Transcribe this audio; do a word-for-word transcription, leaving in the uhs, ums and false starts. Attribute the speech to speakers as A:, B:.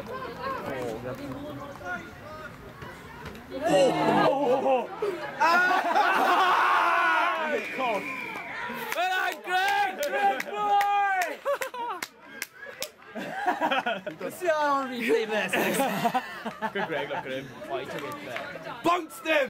A: Oh! Ah! God!
B: Well done, Greg! Good boy! Let's see how I replay this next time.
A: Good Greg, look at him.
B: Oh, he took it there.
A: Bounced him!